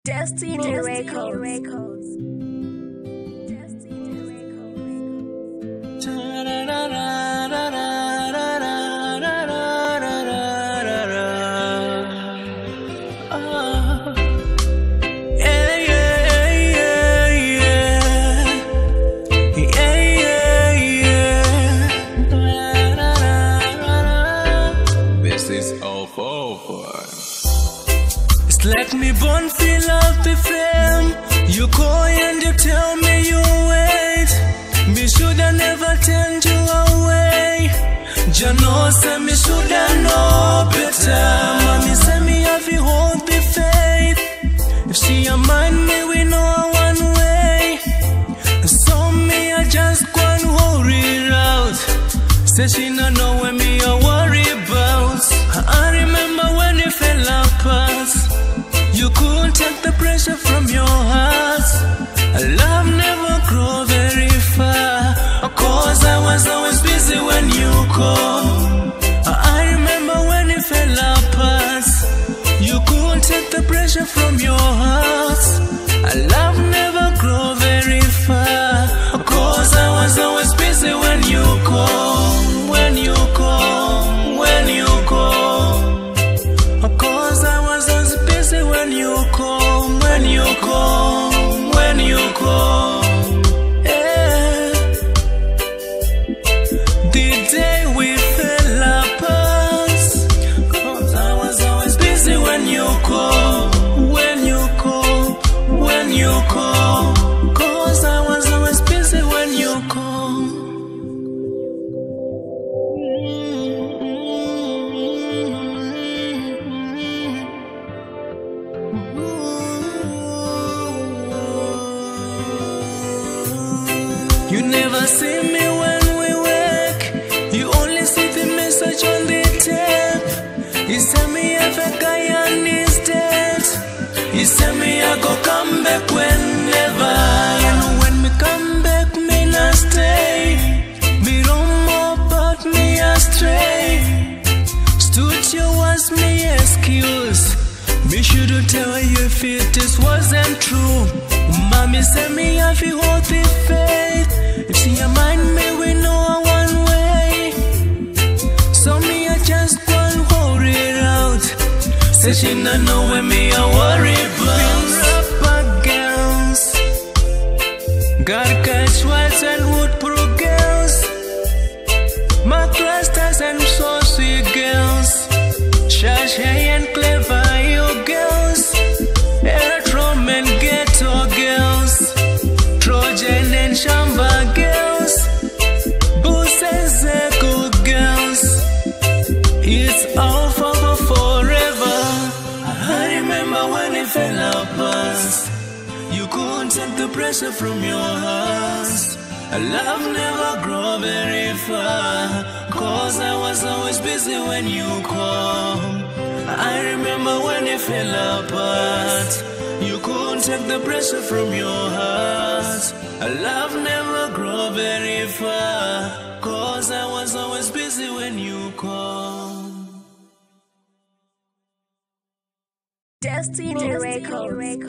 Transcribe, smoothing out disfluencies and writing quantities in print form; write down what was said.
Destiny Records. This is all for. Let me born feel of the fame. You call and you tell me you wait. Me shoulda never turned you away. Jano say me shoulda know better. Mommy say me have to hold the faith. If she a mind me, we know one way. So me I just go and hold it out. Say she no know when me a worry about. I remember when it fell apart. You couldn't take the pressure from your heart. Love never grow very far. Cause I was always busy when you called. I remember when it fell apart. You couldn't take the pressure from your heart. Love never grow very far. Cause I was always busy when you called. When you called. When you called. Cause I was always busy when you come, when you come, when you come. Yeah. The day we fell apart, cause I was always busy when you come, when you come, when you come. Cause I was always busy when you come. You never see me when we work. You only see the message on the tape. You say me have a guy and he's dead. You say me I go come back whenever. And when me come back, me not stay. Me don't more about me astray. Studio was me excuse. Me should've tell you if it wasn't true. Mommy say me have to hold the faith. If she a mind me, we know one way. So me I just go and hold it out. Say she not know when me I worry about. Rapper girls, gotta catch whites and woodproof girls. My clusters and saucy girls. Shash hair and clever you girls. Aerodrome and ghetto girls. Trojan and Shamba girls. Boost and Zeko girls. It's all for forever. I remember when it fell apart. You couldn't take the pressure from your heart. Love never grow very far. Cause I was always busy when you come. I remember when it fell apart. You couldn't take the pressure from your heart. Love never grow very far. Cause I was always busy when you come. Destiny Records.